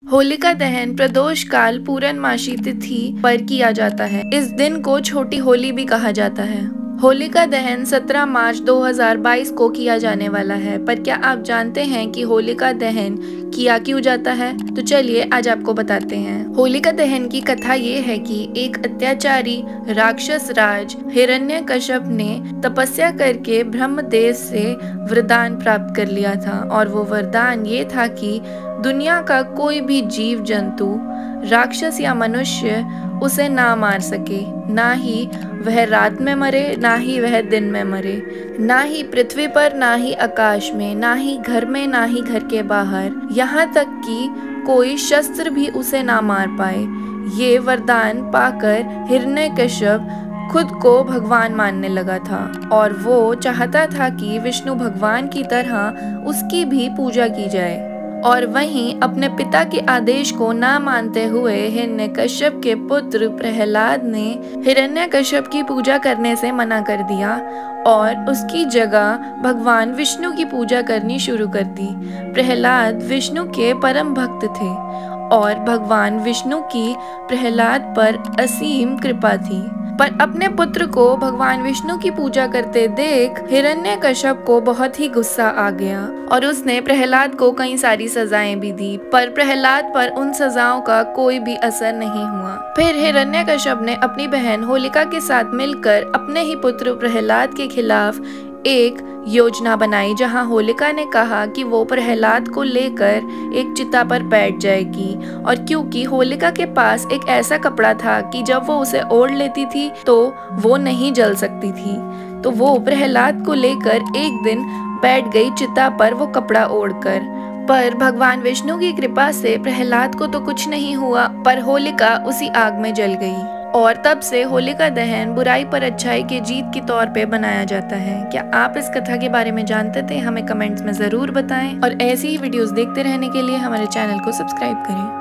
होलिका दहन प्रदोष काल पूर्णमासी तिथि पर किया जाता है। इस दिन को छोटी होली भी कहा जाता है। होलिका दहन 17 मार्च 2022 को किया जाने वाला है। पर क्या आप जानते हैं कि होलिका दहन किया क्यों जाता है? तो चलिए आज आपको बताते हैं। होलिका दहन की कथा ये है कि एक अत्याचारी राक्षस राज हिरण्यकश्यप ने तपस्या करके ब्रह्मदेव से वरदान प्राप्त कर लिया था और वो वरदान ये था कि दुनिया का कोई भी जीव जंतु, राक्षस या मनुष्य उसे ना मार सके। ना ही वह रात में मरे, ना ही वह दिन में मरे, ना ही पृथ्वी पर, ना ही आकाश में, ना ही घर में, ना ही घर के बाहर, यहाँ तक कि कोई शस्त्र भी उसे ना मार पाए। ये वरदान पाकर हिरण्यकश्यप खुद को भगवान मानने लगा था और वो चाहता था कि विष्णु भगवान की तरह उसकी भी पूजा की जाए। और वहीं अपने पिता के आदेश को ना मानते हुए हिरण्यकश्यप के पुत्र प्रहलाद ने हिरण्यकश्यप की पूजा करने से मना कर दिया और उसकी जगह भगवान विष्णु की पूजा करनी शुरू कर दी। प्रहलाद विष्णु के परम भक्त थे और भगवान विष्णु की प्रहलाद पर असीम कृपा थी। पर अपने पुत्र को भगवान विष्णु की पूजा करते देख हिरण्यकश्यप को बहुत ही गुस्सा आ गया और उसने प्रहलाद को कई सारी सजाएं भी दी, पर प्रहलाद पर उन सजाओं का कोई भी असर नहीं हुआ। फिर हिरण्यकश्यप ने अपनी बहन होलिका के साथ मिलकर अपने ही पुत्र प्रहलाद के खिलाफ एक योजना बनाई, जहां होलिका ने कहा कि वो प्रहलाद को लेकर एक चिता पर बैठ जाएगी। और क्योंकि होलिका के पास एक ऐसा कपड़ा था कि जब वो उसे ओढ़ लेती थी तो वो नहीं जल सकती थी, तो वो प्रहलाद को लेकर एक दिन बैठ गई चिता पर वो कपड़ा ओढ़कर। पर भगवान विष्णु की कृपा से प्रहलाद को तो कुछ नहीं हुआ, पर होलिका उसी आग में जल गई। और तब से होलिका दहन बुराई पर अच्छाई के जीत के तौर पे बनाया जाता है। क्या आप इस कथा के बारे में जानते थे? हमें कमेंट्स में जरूर बताएं और ऐसी ही वीडियोस देखते रहने के लिए हमारे चैनल को सब्सक्राइब करें।